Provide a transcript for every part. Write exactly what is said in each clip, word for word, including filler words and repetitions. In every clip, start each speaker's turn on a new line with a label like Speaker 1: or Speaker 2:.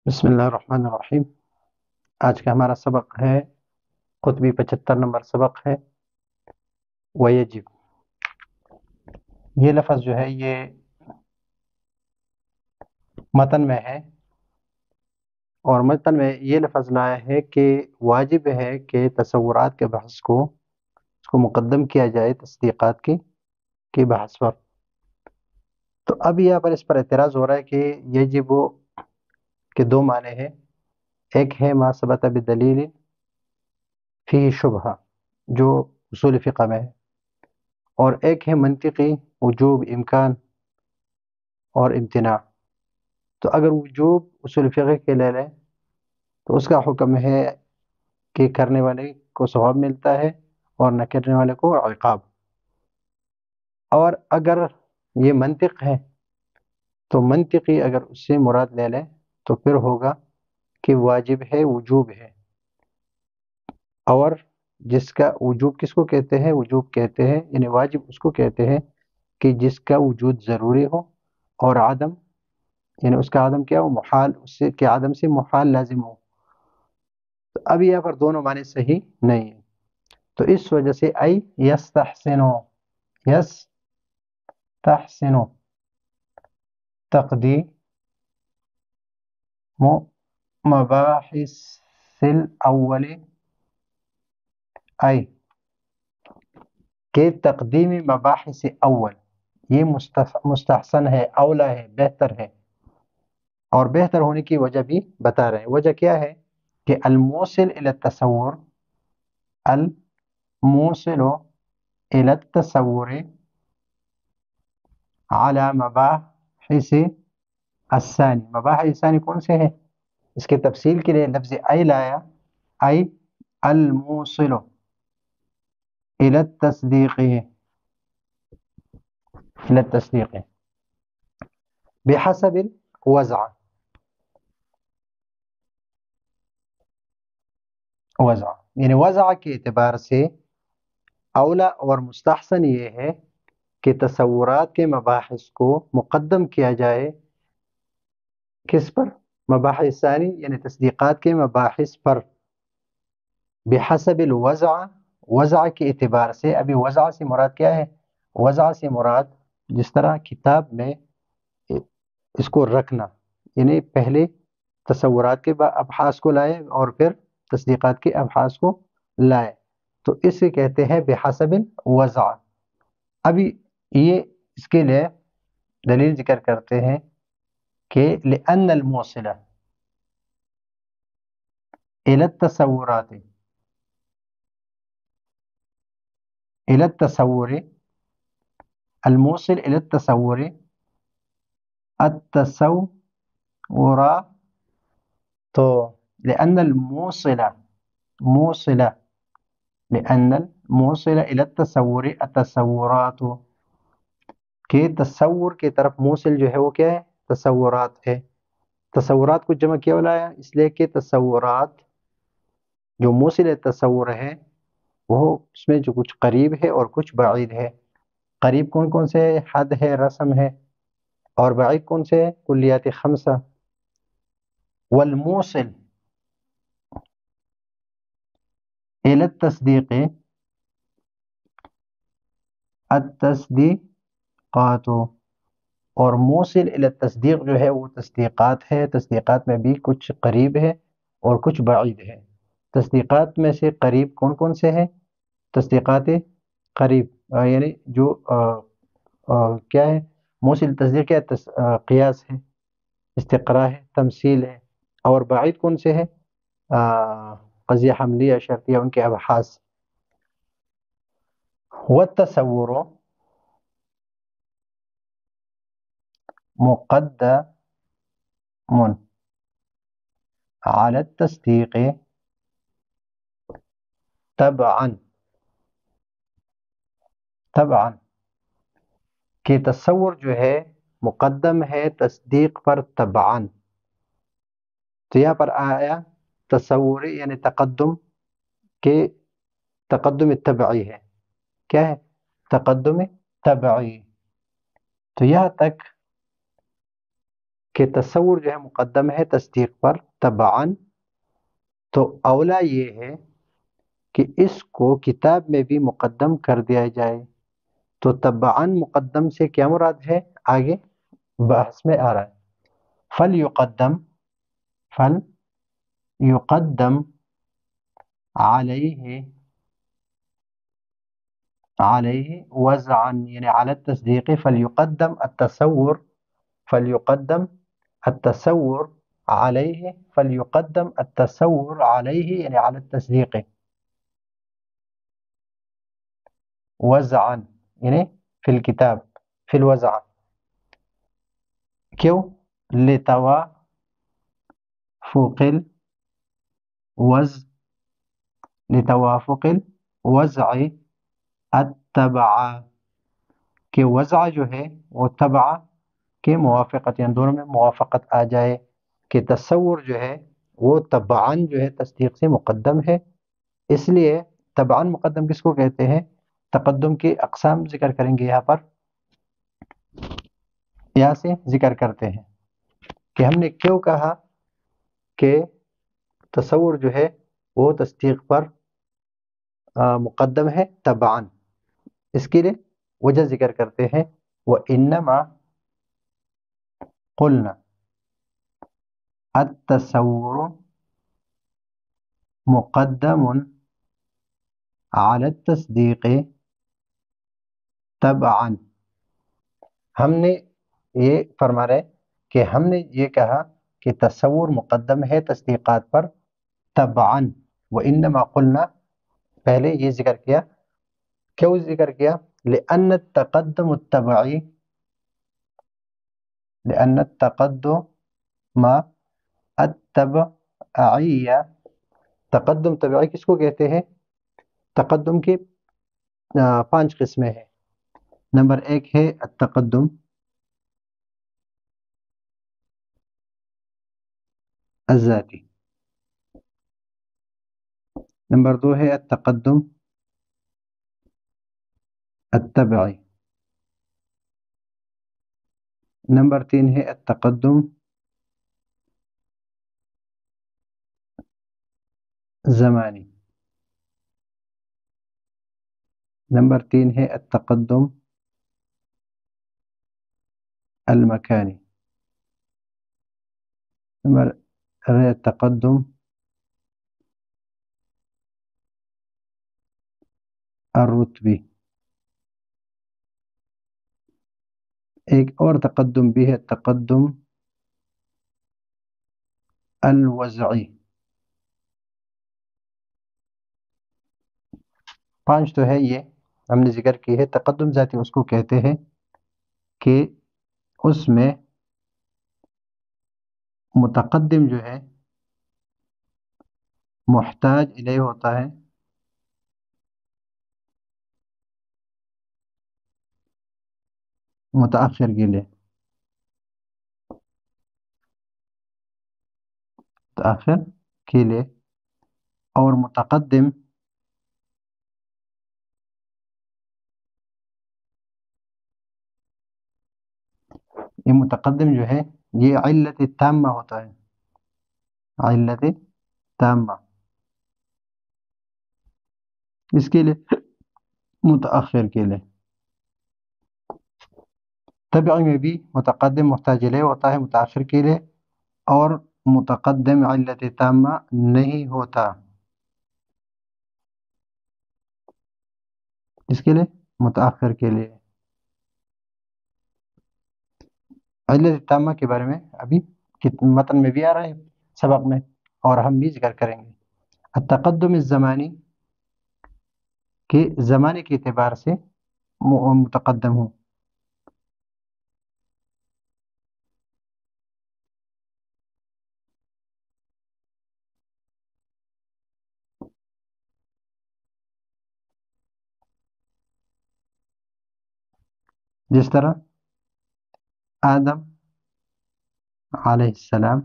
Speaker 1: بسم اللہ الرحمن الرحیم۔ آج کا ہمارا سبق ہے قطبی پچہتر نمبر سبق ہے ویجب۔ یہ لفظ جو ہے یہ متن میں ہے، اور متن میں یہ لفظ لایا ہے کہ واجب ہے کہ تصورات کے بحث کو اس کو مقدم کیا جائے تصدیقات کی کی بحث پر۔ تو اب یہاں پر اس پر اعتراض ہو رہا ہے کہ یجب کے دو معنی ہیں، ایک ہے ما ثبت بدلیل فی شبہہ جو اصول فقہ میں ہے، اور ایک ہے منطقی وجوب امکان اور امتناع۔ تو اگر وجوب اصول فقہ کے لے لیں تو اس کا حکم ہے کہ کرنے والے کو ثواب ملتا ہے اور نہ کرنے والے کو عقاب۔ اور اگر یہ منطق ہے تو منطقی اگر اس سے مراد لے لیں تو پھر ہوگا کہ واجب ہے، وجوب ہے۔ اور جس کا وجوب کس کو کہتے ہیں؟ وجوب کہتے ہیں یعنی واجب اس کو کہتے ہیں کہ جس کا وجود ضروری ہو، اور عدم یعنی اس کا عدم کیا ہو؟ محال، اس سے کہ عدم سے محال لازم ہو۔ تو اب یہاں پر دونوں معنی صحیح نہیں ہیں، تو اس وجہ سے ای یستحسنو یستحسنو تقدیم مباحث الاول ای کہ تقدیم مباحث اول یہ مستحسن ہے، اولا ہے، بہتر ہے، اور بہتر ہونے کی وجہ بھی بتا رہے ہیں۔ وجہ کیا ہے کہ الموصل الی التصور الموصل الی التصور علی مباحث الثانی، مباحث الثانی کون سے ہیں؟ اس کے تفصیل کے لیے لفظ ای لایا، ای الموصل الی التصدیق الی التصدیق بحسب الوضع وضع یعنی وضع کے اعتبار سے اولا اور مستحسن یہ ہے کہ تصورات کے مباحث کو مقدم کیا جائے کس پر؟ مباحث ثانی یعنی تصدیقات کے مباحث پر، بحسب الوضع وضع کے اعتبار سے۔ ابھی وضع سے مراد کیا ہے؟ وضع سے مراد جس طرح کتاب میں اس کو رکھنا، یعنی پہلے تصورات کے ابحاث کو لائے اور پھر تصدیقات کے ابحاث کو لائے، تو اس سے کہتے ہیں بحسب الوضع۔ ابھی یہ اس کے لیے دلیل ذکر کرتے ہیں کہ لأن الموصلہ إلى التصورات إلى التصور الموصل إلى التصور التصورات، تو لأن الموصلة موصلة لأن الموصلة إلى التصور التصورات، کہ تصور کی طرف موصل جو ہے وہ کیا ہے؟ تصورات ہے۔ تصورات کو جمع کیا بلایا؟ اس لیے کہ تصورات جو موصل تصور ہے وہ اس میں جو کچھ قریب ہے اور کچھ بعید ہے۔ قریب کون کون سے؟ حد ہے، رسم ہے، اور بعید کون سے؟ کلیات خمسہ۔ والموصل إلى التصدیق التصدیقات، اور موصل الی التصدیق جو ہے وہ تصدیقات ہے۔ تصدیقات میں بھی کچھ قریب ہے اور کچھ بعید ہے۔ تصدیقات میں سے قریب کون کون سے ہیں؟ تصدیقات قریب یعنی جو آ آ کیا ہے؟ موصل تصدیق کیا ہے؟ قیاس ہے، استقراء ہے، تمثیل ہے، اور بعید کون سے ہے؟ قضیہ حملیہ، شرطیہ، ان کے ابحاث۔ والتصور مقدم على التصدیق طبعا طبعا کہ تصور جو ہے مقدم ہے تصدیق پر طبعا۔ تو یہاں پر آیا تصوری یعنی تقدم کے تقدم تبعی ہے۔ کیا ہے؟ تقدم تبعی۔ تو یہاں تک کہ تصور جو ہے مقدم ہے تصدیق پر تبعاً، تو اولا یہ ہے کہ اس کو کتاب میں بھی مقدم کر دیا جائے. تو تبعاً مقدم سے کیا مراد ہے آگے بحث میں آ رہا ہے. فل یقدم فل یقدم علیہ علیہ وضعاً یعنی علی التصدیق فلیقدم التصور فلیقدم التصور علیہ فلیقدم التصور علیہ یعنی علی التصدیق وضعاً یعنی فی الکتاب فی الوضع. کیوں؟ لتوافق الوضع لتوافق الوضع التبع کہ وضع جو ہے وہ تبع کے موافقت یعنی دونوں میں موافقت آ جائے کہ تصور جو ہے وہ تبعاً جو ہے تصدیق سے مقدم ہے. اس لیے تبعاً مقدم کس کو کہتے ہیں؟ تقدم کی اقسام ذکر کریں گے یہاں پر، یہاں سے ذکر کرتے ہیں کہ ہم نے کیوں کہا کہ تصور جو ہے وہ تصدیق پر مقدم ہے تبعاً. اس کے لیے وجہ ذکر کرتے ہیں وَإِنَّمَا قُلْنَا التصور مقدم على التصدیق تبعاً. ہم نے یہ فرما رہے کہ ہم نے یہ کہا کہ تصور مقدم ہے تصدیقات پر تبعاً. وَإِنَّمَا قُلْنَا پہلے یہ ذکر کیا، کیوں ذکر کیا؟ لأن التقدم التبعی لأن التقدم التبعی تقدم تبعی کس کو کہتے ہیں؟ تقدم کی پانچ قسمیں ہیں. نمبر ایک ہے التقدم الذاتی، نمبر دو ہے التقدم التبعی، نمبر تین ہے التقدم زمانی، نمبر تین ہے التقدم المکانی، نمبر التقدم الرتبی. ایک اور تقدم بھی ہے تقدم الوضعی. پانچ تو ہے یہ ہم نے ذکر کی ہے. تقدم ذاتی اس کو کہتے ہیں کہ اس میں متقدم جو ہے محتاج الیہ ہوتا ہے متاخر کے لیے متاخر کے لیے اور متقدم یہ متقدم جو ہے یہ علت تامہ ہوتا ہے، علت تامہ اس کے لیے متاخر کے لیے. تبعی میں بھی متقدم محتاج الیہ ہوتا ہے متاخر کے لیے اور متقدم علت تامہ نہیں ہوتا اس کے لیے متاخر کے لیے. علت تامہ کے بارے میں ابھی متن میں بھی آ رہا ہے سبق میں اور ہم بھی ذکر کریں گے. التقدم الزمانی کہ زمانے کے اعتبار سے متقدم ہوں. جس طرح آدم علیہ السلام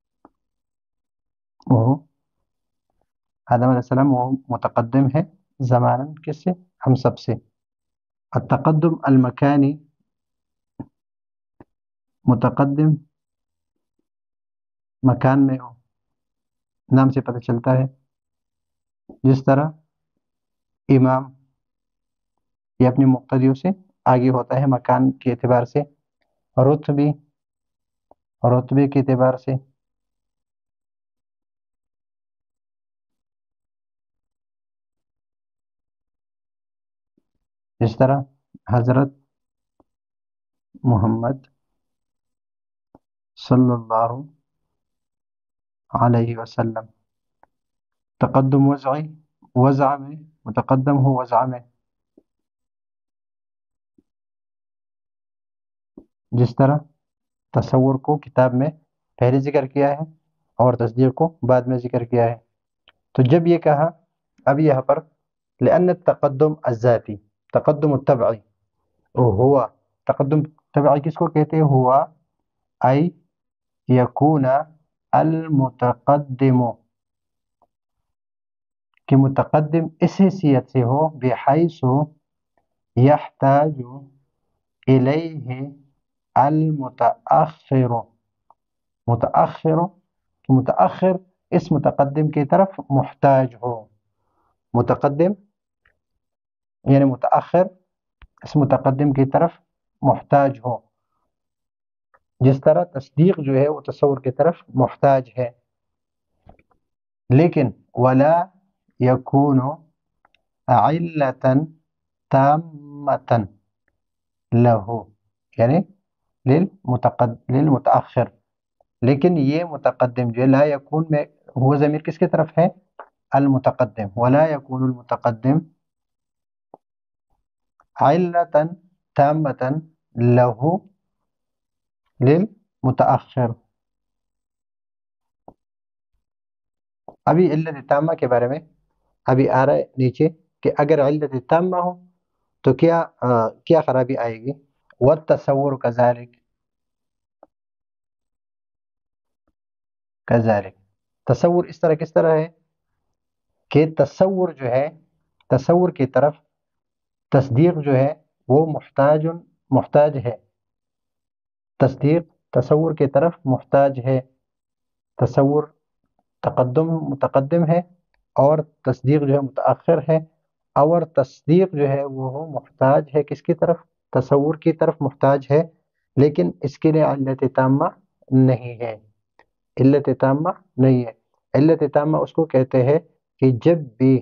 Speaker 1: وہ آدم علیہ السلام وہ متقدم ہے زماناً کس سے؟ ہم سب سے. التقدم المکانی متقدم مکان میں ہو، نام سے پتہ چلتا ہے. جس طرح امام یہ اپنے مقتدیوں سے آگے ہوتا ہے مکان کے اعتبار سے، رتبی رتبے کے اعتبار سے. جس طرح حضرت محمد صلی اللہ علیہ وسلم. تقدم وضعی، وضع میں متقدم ہو وضع میں. جس طرح تصور کو کتاب میں پہلے ذکر کیا ہے اور تصدیق کو بعد میں ذکر کیا ہے. تو جب یہ کہا اب یہاں پر لأن التقدم الذاتی، تقدم التبعی ہوا، تقدم تبعی کس کو کہتے ہیں؟ ہوا ای یکون المتقدم، کہ متقدم اس حیثیت سے ہو بحیث یحتاج الیہ المتأخر، متأخر متأخر اس متقدم کی طرف محتاج ہو. متقدم یعنی متأخر اس متقدم کی طرف محتاج ہو. جس طرح تصدیق جو ہے وہ تصور کی طرف محتاج ہے. لیکن ولا یکون علتا تامتا له یعنی للمتقد للمتأخر، لیکن یہ متقدم جو ہے لا یکون میں ہوا ضمیر کس کی طرف ہے؟ المتقدم. ولا یکون المتقدم علتا تامتا له للمتأخر. ابھی علت تامہ کے بارے میں ابھی آ رہا ہے نیچے کہ اگر علت تامہ ہو تو کیا آ, کیا خرابی آئے گی. والتصور کذالک، کذالک تصور اس طرح کس طرح ہے کہ تصور جو ہے تصور کی طرف تصدیق جو ہے وہ محتاج محتاج ہے. تصدیق تصور کی طرف محتاج ہے. تصور تقدم متقدم ہے اور تصدیق جو ہے متأخر ہے، اور تصدیق جو ہے وہ محتاج ہے کس کی طرف؟ تصور کی طرف محتاج ہے، لیکن اس کے لیے علت تامہ نہیں ہے. علت تامہ نہیں ہے. علت تامہ اس کو کہتے ہیں کہ جب بھی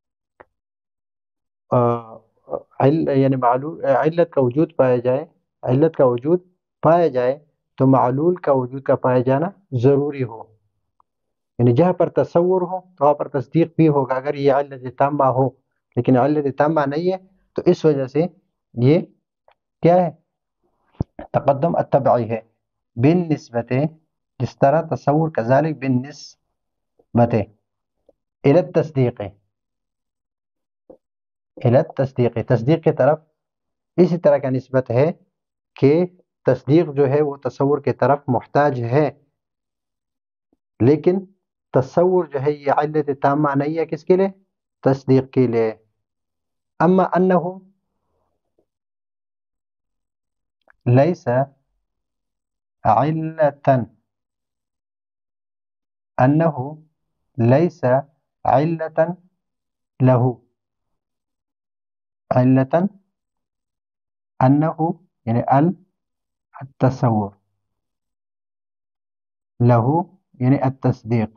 Speaker 1: یعنی معلول علت کا وجود پایا جائے علت کا وجود پایا جائے تو معلول کا وجود کا پایا جانا ضروری ہو. یعنی جہاں پر تصور ہو تو وہاں پر تصدیق بھی ہوگا اگر یہ علت تامہ ہو، لیکن علت تامہ نہیں ہے تو اس وجہ سے یہ کیا ہے؟ تقدم التبعی ہے. بالنسبت جس طرح تصور کذالک بالنسبت الی التصدیق الی التصدیق تصدیق کی طرف اسی طرح کا نسبت ہے کہ تصدیق جو ہے وہ تصور کی طرف محتاج ہے، لیکن تصور جو ہے یہ علت تامہ نہیں ہے کس کے لیے؟ تصدیق کے لیے. اما انه لیس علتا انه لیس علتا له، علتا انه یعنی ال التصور، له یعنی التصدیق.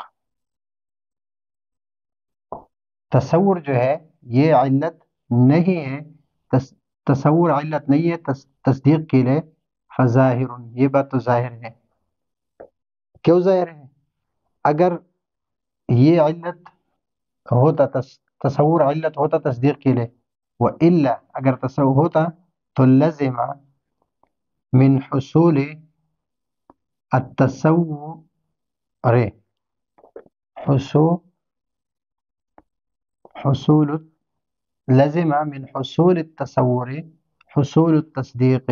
Speaker 1: تصور جو ہے یہ علت نہیں ہے، تص... تصور علت نہیں ہے تص... تصدیق کے لیے. فظاہر یہ بات تو ظاہر ہے. کیوں ظاہر ہے؟ اگر یہ علت ہوتا تص... تصور علت ہوتا تصدیق کے لیے، وإلا اگر تصور ہوتا تو لزم من حصول التصور ارے حصول حصول لزم من حصول التصور حصول التصدیق،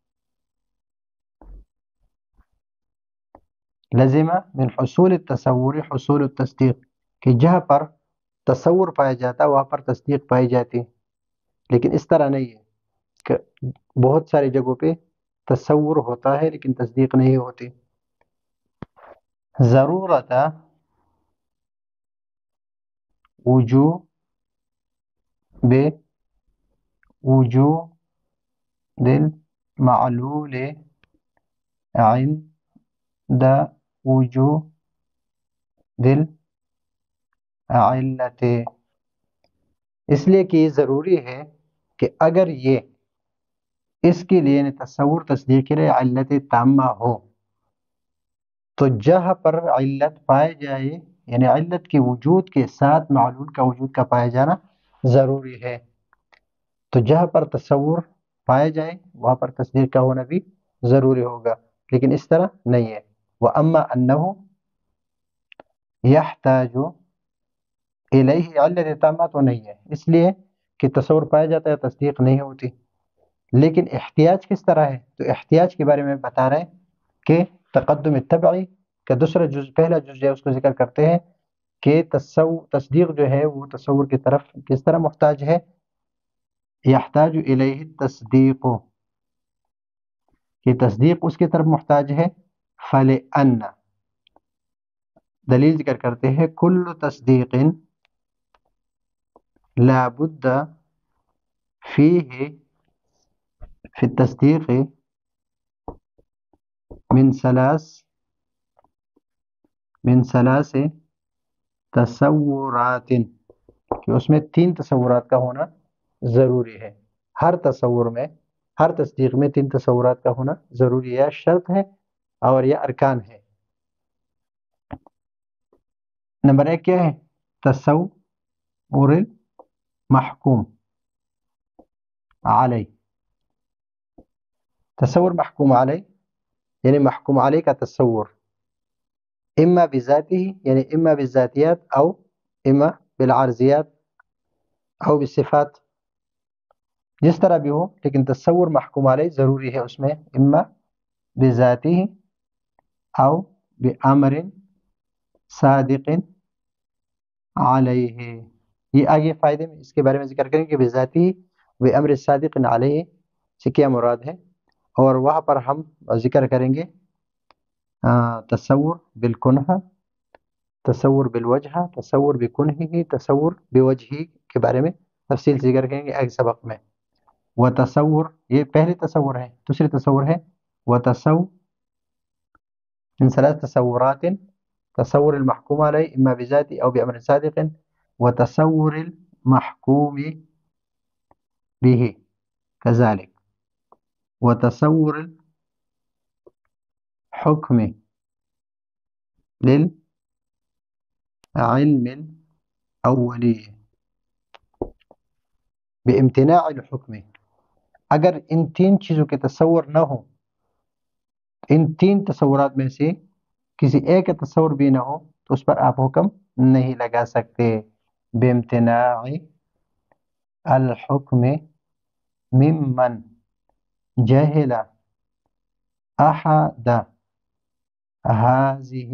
Speaker 1: لزم من حصول التصور حصول التصدیق، کہ جہاں پر تصور پایا جاتا وہاں پر تصدیق پائی جاتی. لیکن اس طرح نہیں ہے کہ بہت ساری جگہوں پہ تصور ہوتا ہے لیکن تصدیق نہیں ہوتی. ضرورت وجوب وجود المعلول عند وجود العلت، اس لیے کہ یہ ضروری ہے کہ اگر یہ اس کے لیے یعنی تصور تصدیق کے لیے علت تامہ ہو تو جہاں پر علت پائے جائے یعنی علت کے وجود کے ساتھ معلول کا وجود کا پایا جانا ضروری ہے، تو جہاں پر تصور پائے جائے وہاں پر تصدیق کا ہونا بھی ضروری ہوگا، لیکن اس طرح نہیں ہے۔ وَأَمَّا أَنَّهُ يَحْتَاجُ إِلَيْهِ علت تامہ تو نہیں ہے، اس لیے کہ تصور پایا جاتا ہے تصدیق نہیں ہوتی، لیکن احتیاج کس طرح ہے؟ تو احتیاج کے بارے میں بتا رہے ہیں کہ تقدم التبعی کا دوسرا جز پہلا جز ہے اس کو ذکر کرتے ہیں کہ تصدیق جو ہے وہ تصور کی طرف کس طرح محتاج ہے، یحتاج الیہ التصدیق کہ تصدیق اس کی طرف محتاج ہے، فلأن دلیل ذکر کرتے ہیں کل تصدیق لا بد فیہ فی التصدیق من ثلاث من ثلاث تصورات کہ اس میں تین تصورات کا ہونا ضروری ہے، ہر تصور میں ہر تصدیق میں تین تصورات کا ہونا ضروری ہے، شرط ہے اور یہ ارکان ہے۔ نمبر ایک کیا ہے؟ تصور محکوم علیہ، تصور محکوم علیہ یعنی محکوم علیہ کا تصور اما بذاتی یعنی اما بالذاتیات او اما بالعارضیات او بالصفات، جس طرح بھی ہو لیکن تصور محکوم علیہ ضروری ہے، اس میں اما بذاتی او بامر صادق علیہ، یہ آگے فائدے میں اس کے بارے میں ذکر کریں کہ بذاتی بامر صادق علیہ سے کیا مراد ہے، اور وہاں پر ہم ذکر کریں گے تصور بالکنہ، تصور بالوجہ، تصور بکنہ، تصور بوجہی کے بارے میں تفصیل سے ذکر کریں گے اگلے سبق میں۔ وتصور یہ پہلے تصور ہے، دوسرے تصور ہے وتصور من ثلاث تصورات، تصور المحکوم علیہ اما بذاتی او بامر صادق، وتصور المحکوم به كذلك، وتصور الحكم للعلم الأولي بامتناع الحكم، اگر ان تین چیزوں کے تصور نہ ہو، ان تین تصورات میں سے کسی ایک کا تصور بھی نہ ہو تو اس پر آپ حکم نہیں لگا سکتے، بامتناع الحكم ممن جہل احد هذه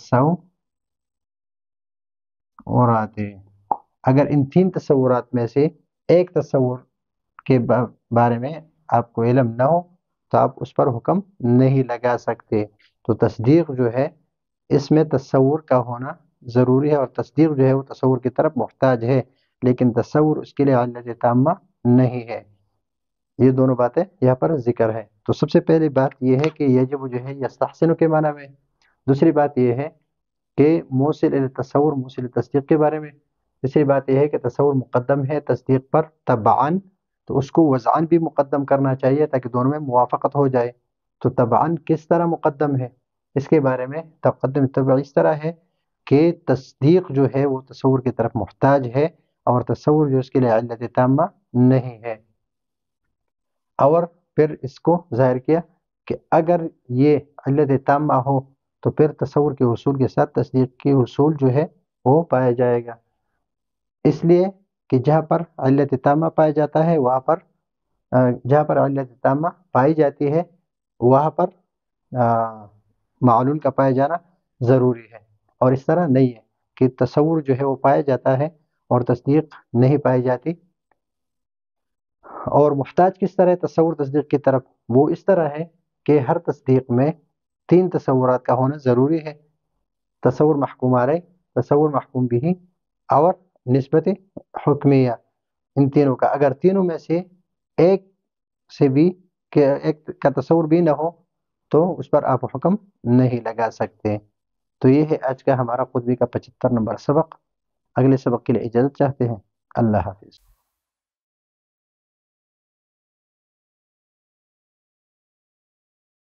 Speaker 1: التصورات، اگر ان تین تصورات میں سے ایک تصور کے بارے میں آپ کو علم نہ ہو تو آپ اس پر حکم نہیں لگا سکتے، تو تصدیق جو ہے اس میں تصور کا ہونا ضروری ہے، اور تصدیق جو ہے وہ تصور کی طرف محتاج ہے، لیکن تصور اس کے لیے علت تامہ نہیں ہے۔ یہ دونوں باتیں یہاں پر ذکر ہے، تو سب سے پہلی بات یہ ہے کہ یجب جو ہے یستحسن کے معنی میں، دوسری بات یہ ہے کہ موصل تصور موصل تصدیق کے بارے میں، تیسری بات یہ ہے کہ تصور مقدم ہے تصدیق پر تبعاً، تو اس کو وضعاً بھی مقدم کرنا چاہیے تاکہ دونوں میں موافقت ہو جائے، تو تبعاً کس طرح مقدم ہے اس کے بارے میں تقدم تبع اس طرح ہے کہ تصدیق جو ہے وہ تصور کی طرف محتاج ہے، اور تصور جو اس کے لیے علت تامہ نہیں ہے، اور پھر اس کو ظاہر کیا کہ اگر یہ علت تامہ ہو تو پھر تصور کے حصول کے ساتھ تصدیق کے حصول جو ہے وہ پایا جائے گا، اس لیے کہ جہاں پر علت تامہ پایا جاتا ہے وہاں پر جہاں پر علت تامہ پائی جاتی ہے وہاں پر معلول کا پایا جانا ضروری ہے، اور اس طرح نہیں ہے کہ تصور جو ہے وہ پایا جاتا ہے اور تصدیق نہیں پائی جاتی۔ اور محتاج کس طرح ہے تصور تصدیق کی طرف؟ وہ اس طرح ہے کہ ہر تصدیق میں تین تصورات کا ہونا ضروری ہے، تصور محکوم علیہ، تصور محکوم بھی اور نسبت حکمیہ، ان تینوں کا اگر تینوں میں سے ایک سے بھی کہ ایک کا تصور بھی نہ ہو تو اس پر آپ حکم نہیں لگا سکتے۔ تو یہ ہے آج کا ہمارا خطبے کا پچہتر نمبر سبق۔ اگلے سبق کے لیے اجازت چاہتے ہیں۔ اللہ حافظ۔